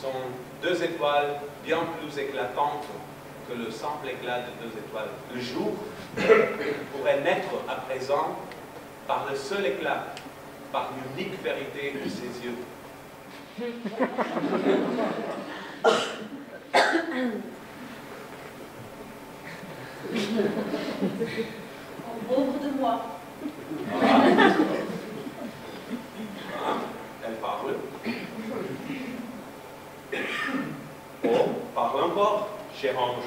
sont deux étoiles bien plus éclatantes que le simple éclat de deux étoiles. Le jour pourrait naître à présent par le seul éclat, par l'unique vérité de ses yeux. Pauvre de moi. Elle parle. Oh, parle encore, cher ange.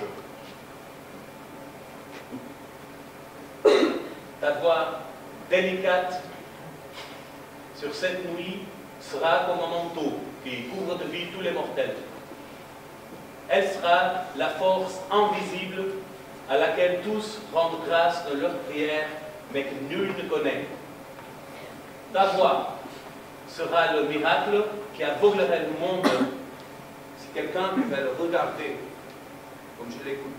Ta voix délicate sur cette nuit sera comme un manteau qui couvre de vie tous les mortels. Elle sera la force invisible à laquelle tous rendent grâce de leurs prières, mais que nul ne connaît. Ta voix sera le miracle qui aveuglerait le monde si quelqu'un pouvait le regarder comme je l'écoute.